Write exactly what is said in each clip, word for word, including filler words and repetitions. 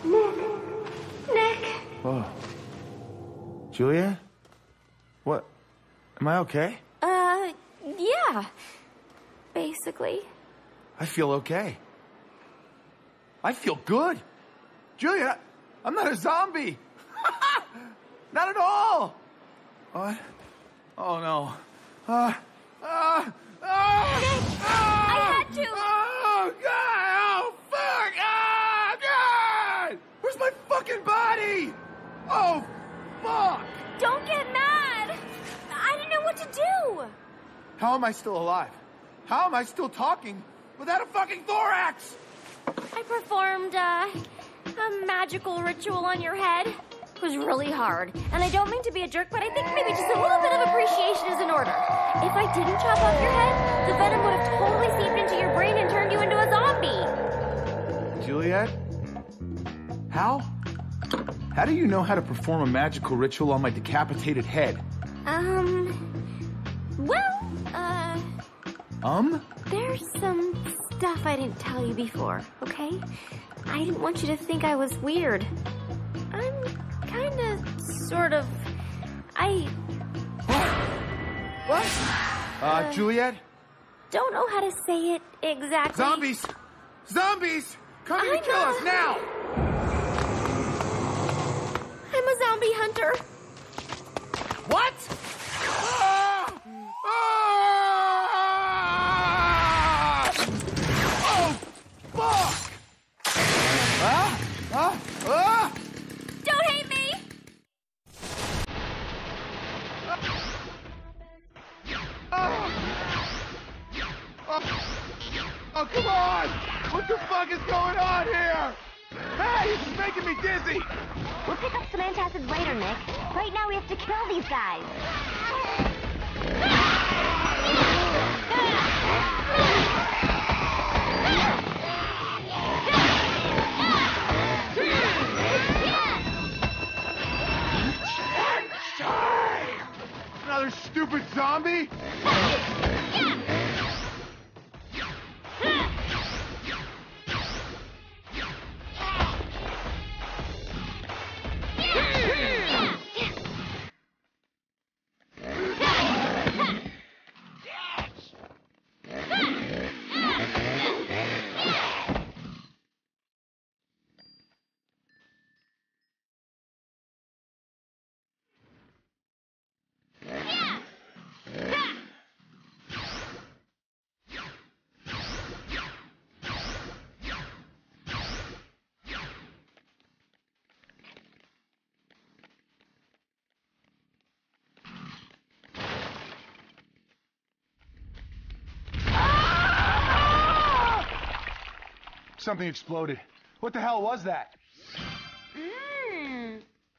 Nick. Nick. Whoa. Juliet? What? Am I okay? Uh, yeah. Basically. I feel okay. I feel good. Juliet, I'm not a zombie. Not at all. What? Oh, no. Uh, uh, uh, Nick, uh, I had to. Oh, God. Oh, fuck. Oh, God. Where's my fucking body? Oh, fuck. Don't get mad. I didn't know what to do. How am I still alive? How am I still talking without a fucking thorax? I performed, uh, a magical ritual on your head. It was really hard. And I don't mean to be a jerk, but I think maybe just a little bit of appreciation is in order. If I didn't chop off your head, the venom would have totally seeped into your brain and turned you into a zombie. Juliet? How? How do you know how to perform a magical ritual on my decapitated head? Um, well, uh... Um? There's some stuff I didn't tell you before, okay? I didn't want you to think I was weird. I'm kinda, sort of... I... What? Uh, uh, Juliet? Don't know how to say it exactly. Zombies! Zombies! Come here to kill us, now! I'm a zombie hunter. What? Ah! Ah! Oh, fuck! Ah! Ah! Ah! Don't hate me! Oh. Oh. Oh, come on! What the fuck is going on here? Hey, this is making me dizzy! We'll pick up some antacids later, Nick. Right now we have to kill these guys. Another stupid zombie? Something exploded. What the hell was that? Mmm.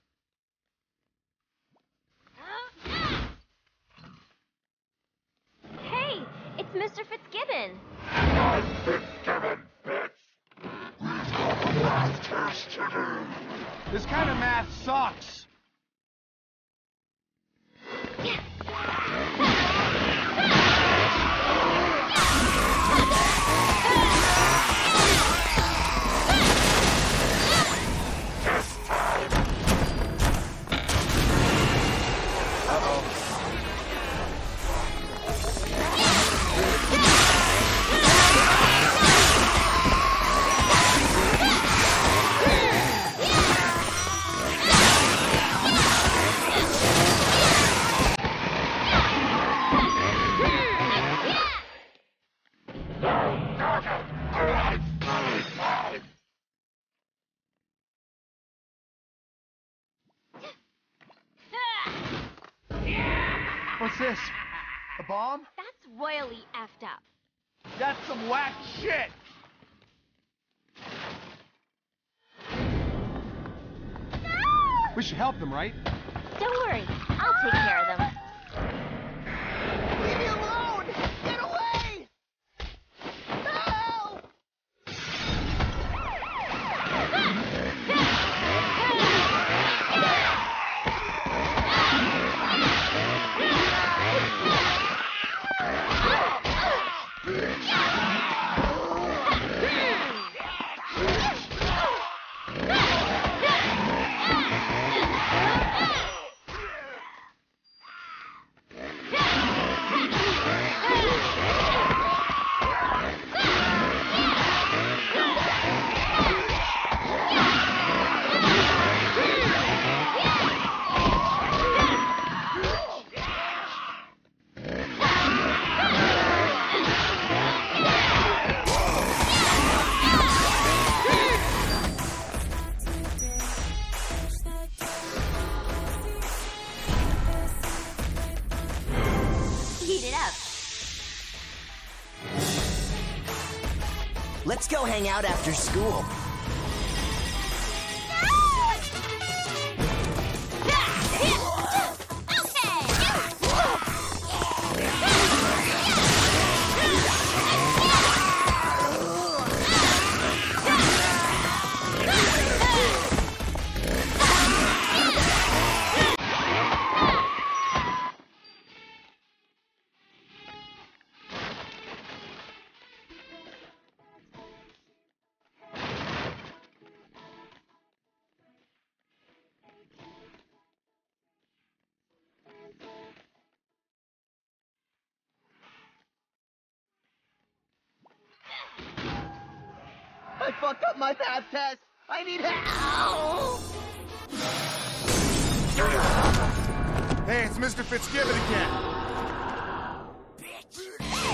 Hey, it's Mister Fitzgibbon. I'm Fitzgibbon, bitch! We've got the last test to do! This kind of math sucks. What's this? A bomb? That's royally effed up. That's some whack shit! No! We should help them, right? Don't worry, I'll take care of them. Leave me alone! Get away! No! Ah! Let's go hang out after school. I fucked up my math test! I need help! Hey, it's Mister Fitzgibbon again. Bitch!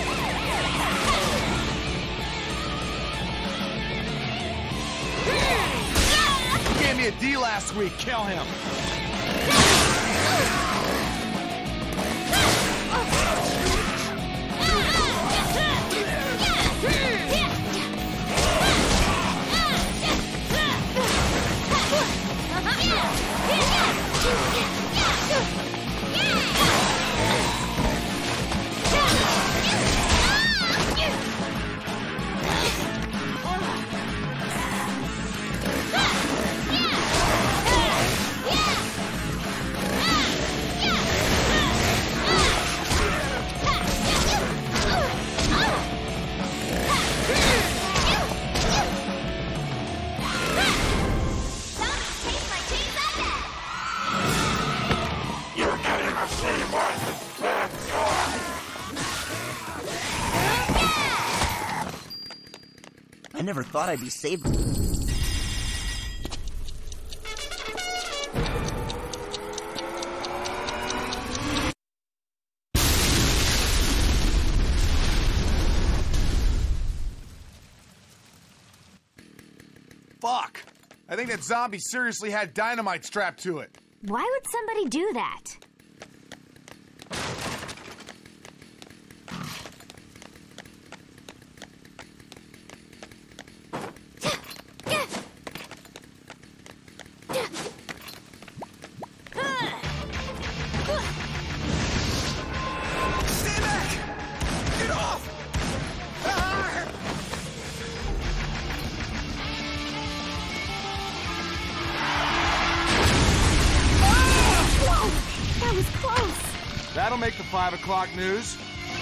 He gave me a D last week. Kill him. I never thought I'd be saved. Fuck! I think that zombie seriously had dynamite strapped to it. Why would somebody do that? Stay back! Get off! Ah! Whoa! That was close! That'll make the five o'clock news.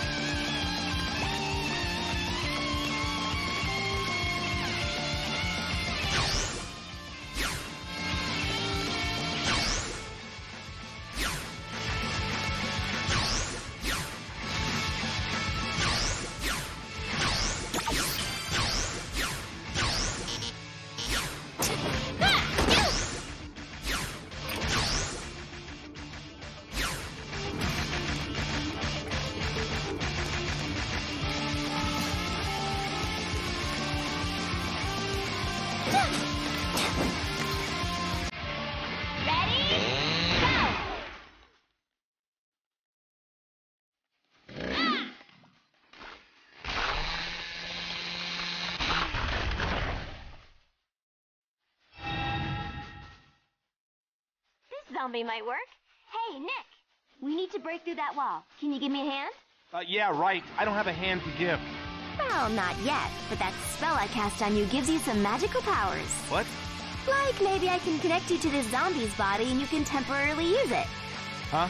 Zombie might work. Hey, Nick! We need to break through that wall. Can you give me a hand? Uh, yeah, right. I don't have a hand to give. Well, not yet, but that spell I cast on you gives you some magical powers. What? Like maybe I can connect you to this zombie's body and you can temporarily use it. Huh?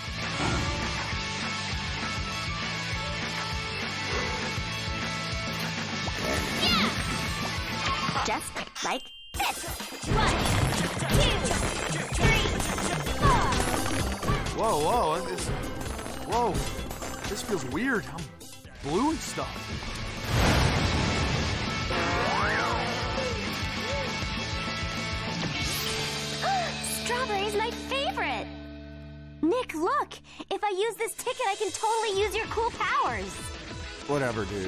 Just like this. One, two, three, four. Whoa, whoa. This, whoa. This feels weird. I'm blue and stuff. Strawberry's my favorite. Nick, look. If I use this ticket, I can totally use your cool powers. Whatever, dude.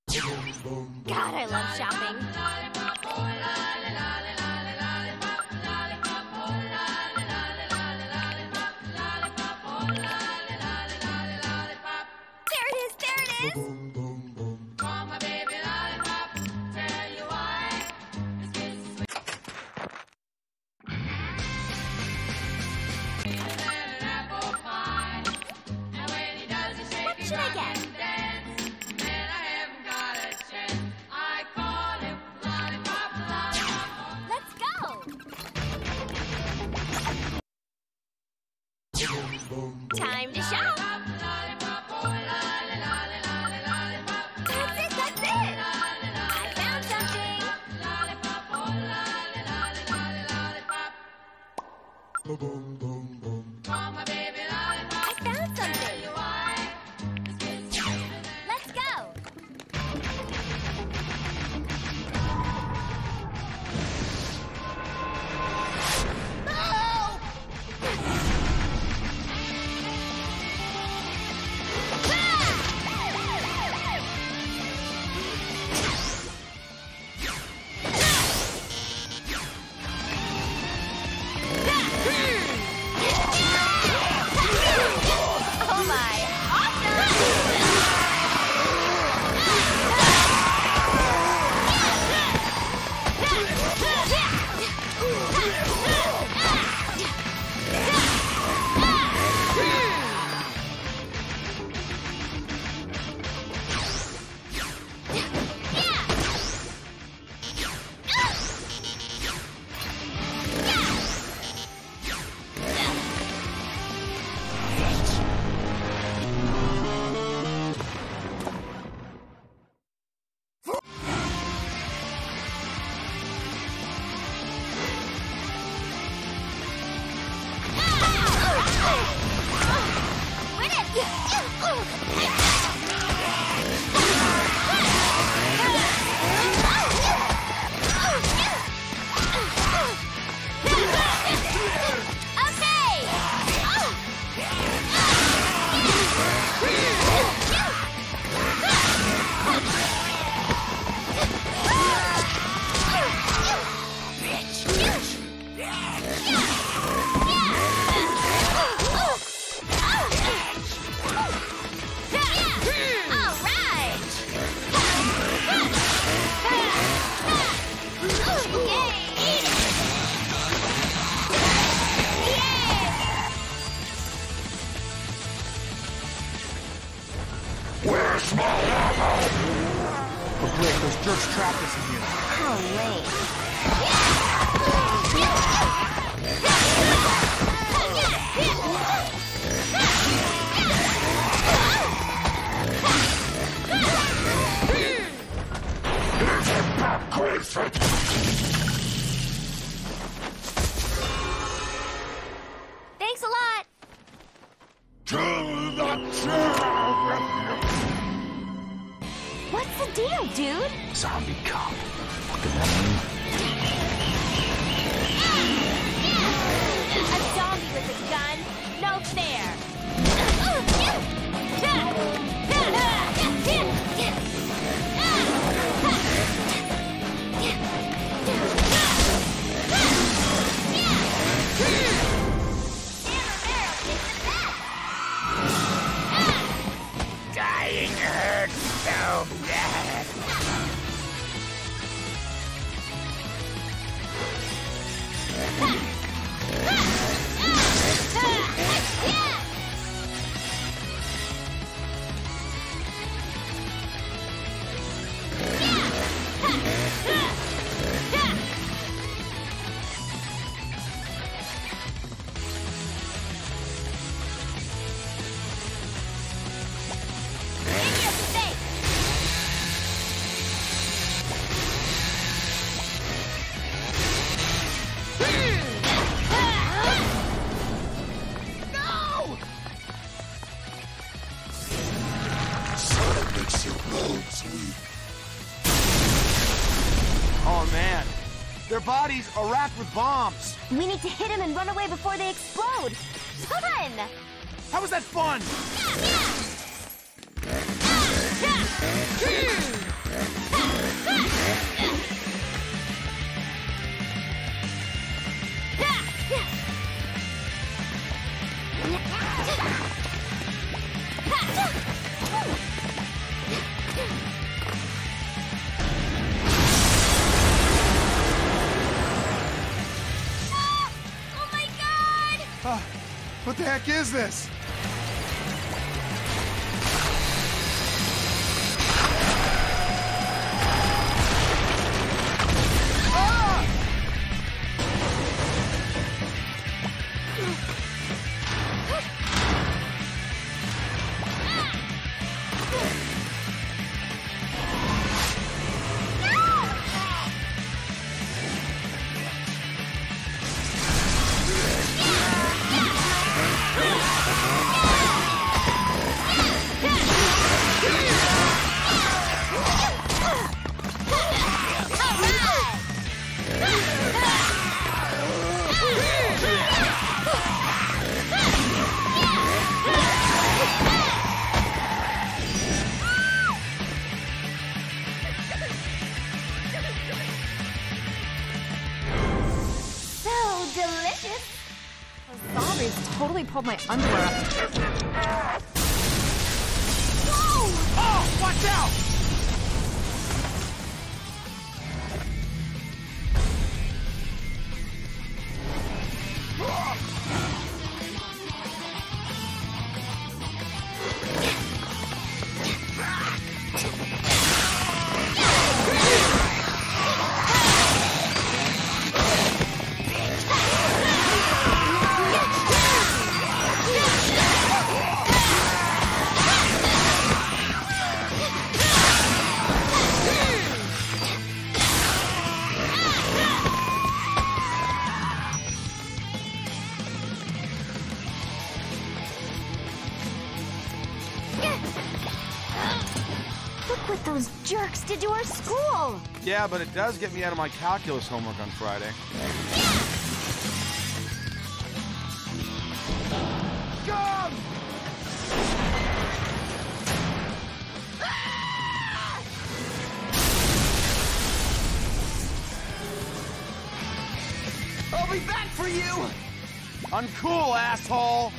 God, I love shopping. There it is, there it is! What should I get? Let's go! Time to shop! That's it, that's it! I found something! I found something! Let's go! Oh my! Win it! Where's my ammo? Oh, great, those jerks trapped us in here. How lame. Here's your back, Grayson! Thanks a lot! Kill the children! What's the deal, dude? Zombie cop. A zombie with a gun? No fair! Dying hurts so bad. Oh man, their bodies are wrapped with bombs. We need to hit him and run away before they explode. Fun! How was that fun? Yeah, yeah. What the heck is this? Totally pulled my underwear up. Whoa! Oh, watch out! What those jerks did to our school! Yeah, but it does get me out of my calculus homework on Friday. Come! I'll be back for you! Uncool, asshole!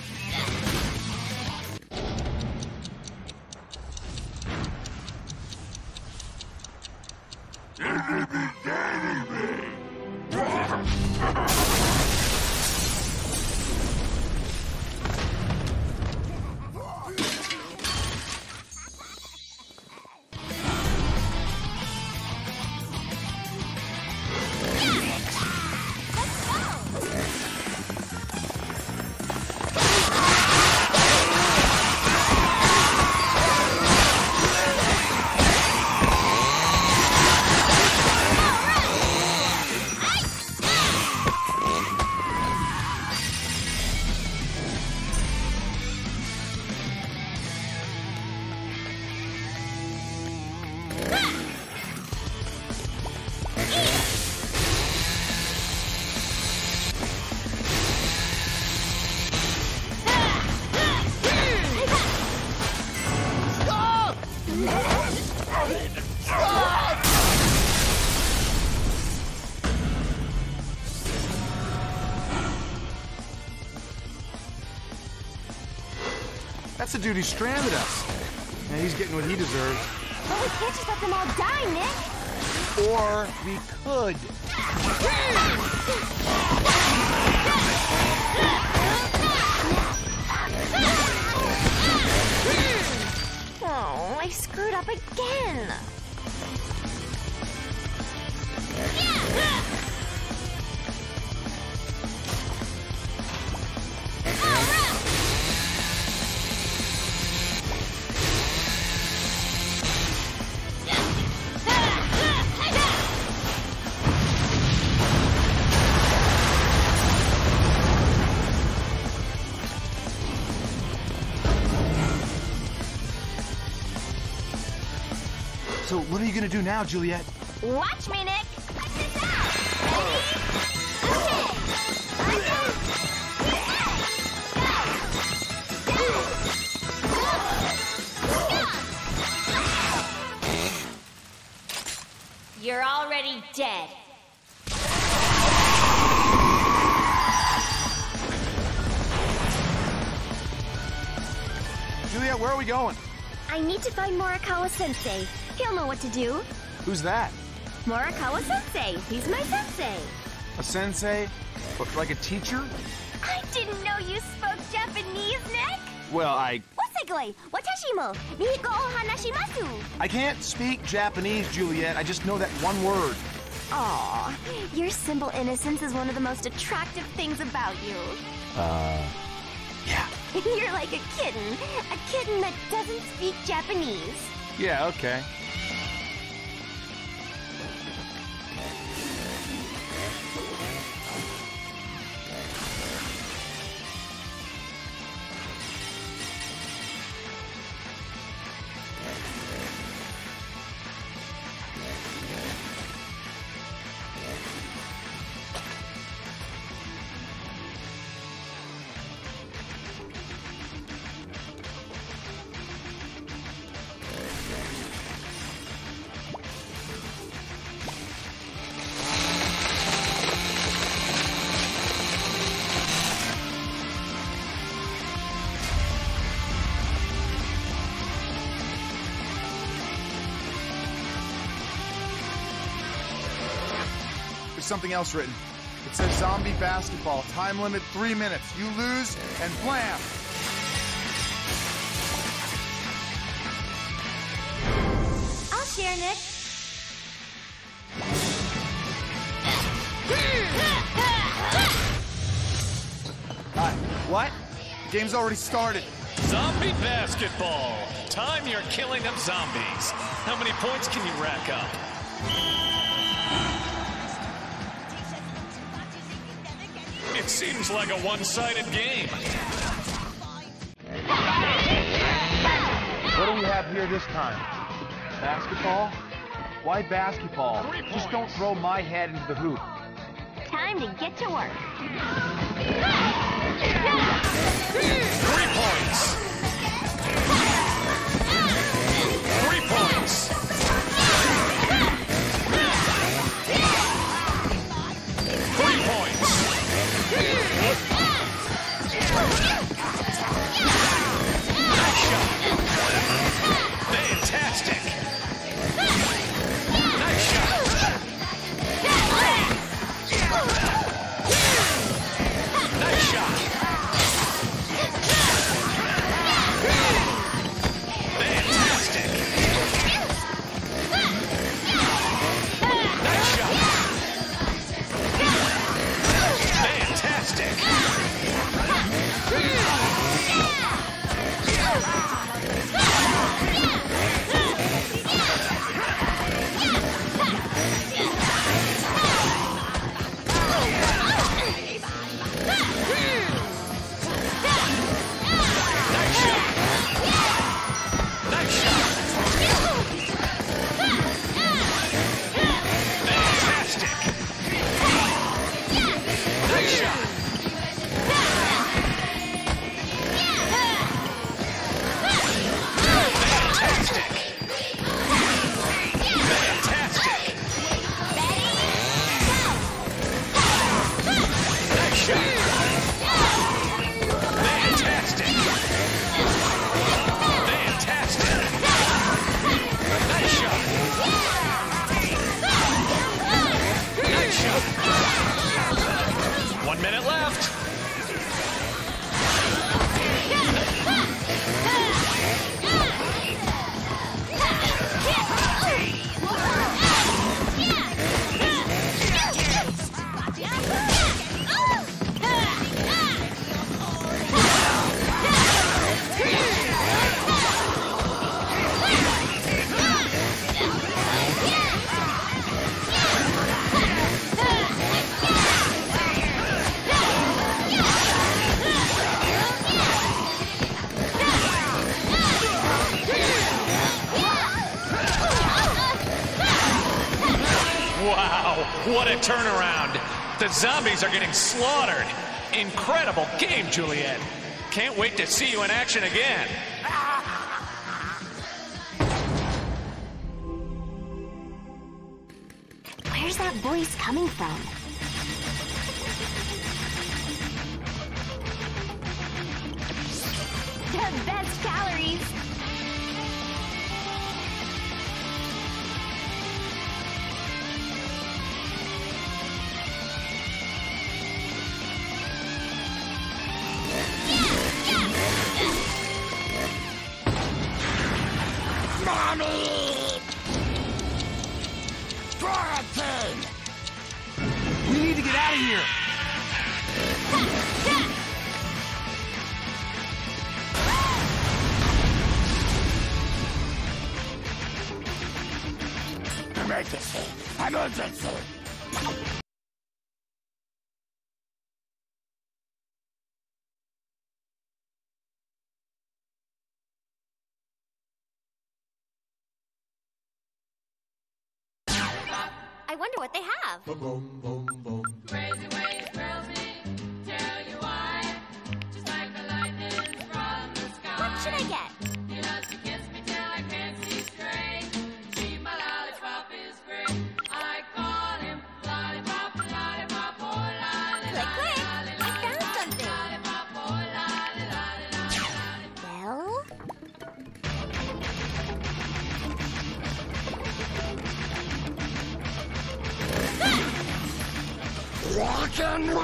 That's the dude who stranded us. Yeah, he's getting what he deserves. But we can't just let them all die, Nick! Or we could. Oh, I screwed up again! So what are you gonna do now, Juliet? Watch me, Nick! Check this out! Ready? You're already dead. Juliet, where are we going? I need to find Morikawa-sensei. He'll know what to do. Who's that? Morikawa-sensei. He's my sensei. A sensei? But like a teacher? I didn't know you spoke Japanese, Nick. Well, I... Wasegoi, watashi mo Nihiko o hanashimasu. I can't speak Japanese, Juliet. I just know that one word. Aw, your simple innocence is one of the most attractive things about you. Uh... Yeah. You're like a kitten. A kitten that doesn't speak Japanese. Yeah, okay. Something else written. It says zombie basketball. Time limit three minutes. You lose and blam! I'll share, Nick. Uh, what? Game's already started. Zombie basketball. Time you're killing of zombies. How many points can you rack up? It seems like a one-sided game. What do we have here this time? Basketball? Why basketball? Just don't throw my head into the hoop. Time to get to work. Three points. Three points. Three points. Nice shot. Fantastic. Nice shot. Nice shot. Fantastic. Nice shot. Fantastic. One minute left. Wow, what a turnaround. The zombies are getting slaughtered. Incredible game, Juliet. Can't wait to see you in action again. Where's that voice coming from? The best calories. meat! Quarantine! We need to get out of here! Emergency! Emergency! I wonder what they have. Crazy ways thrill me, tell you why. Just like the lightning from the sky. What should I get? He loves to kiss me till I can't see straight. See, my lollipop is great. I call him lollipop, lollipop, oh lolly, Click, click. lolly, I found something. lollipop, oh lolly, lolly, lolly. Well, Rock and roll!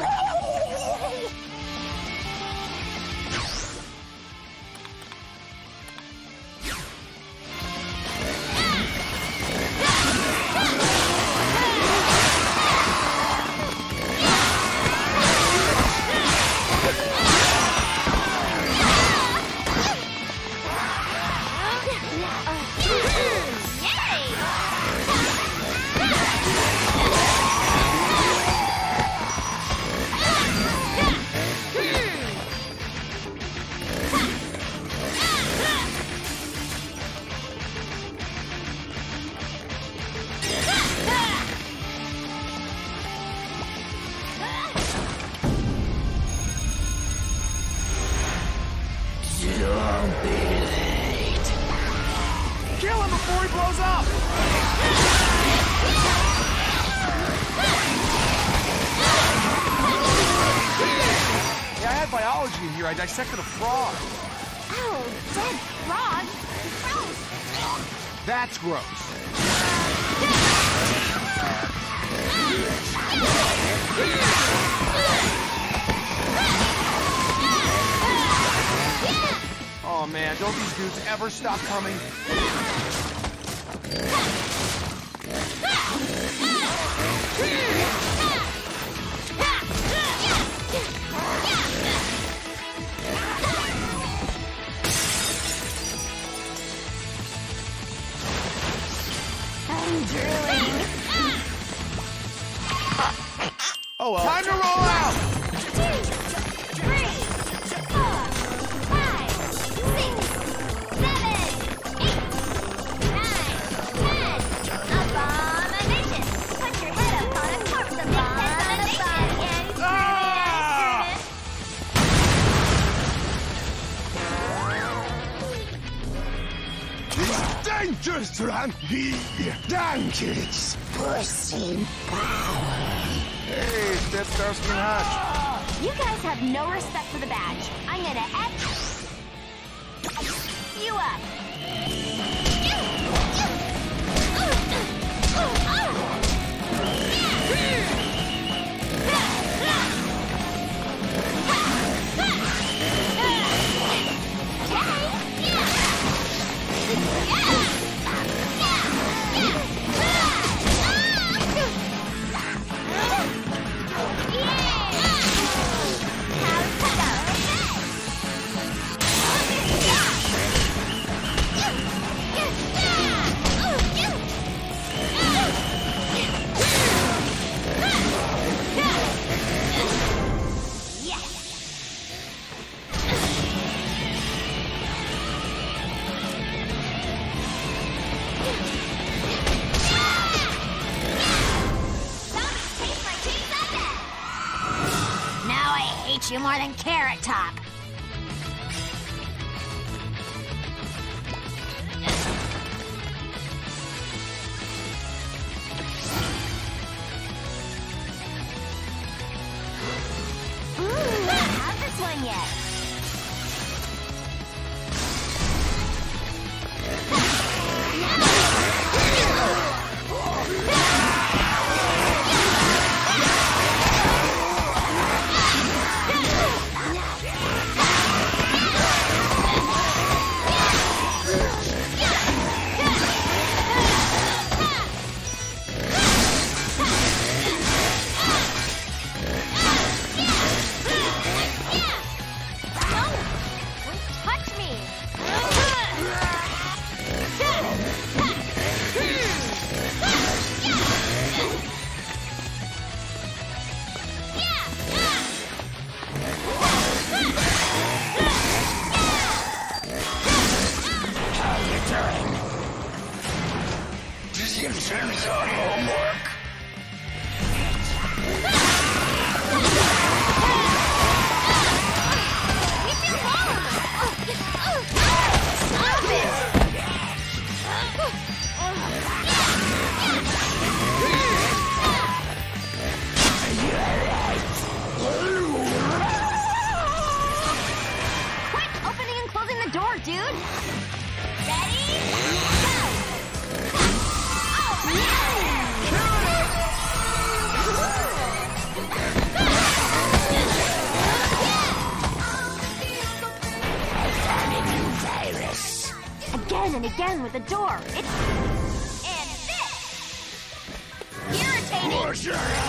Don't be late. Kill him before he blows up! Yeah, I had biology in here. I dissected a frog. oh, dead frog. Gross. That's gross. Oh man, don't these dudes ever stop coming? Oh well. Time to roll out! Three, four, five, six, seven, eight, nine, ten. Abomination! Put your head up on a corpse, abomination! Ah! It's dangerous around here. Donkeys. Pussy power. Hey, Step Starsky and Hutch. You guys have no respect for the badge. I'm gonna F you up. You more than Carrot Top. Ooh, how's this one yet? Here's your homework. Stop it! Quick, opening and closing the door, dude! Ready? Go! Oh, Virus. Again and again with the door. It's... And this! Irritating! Push your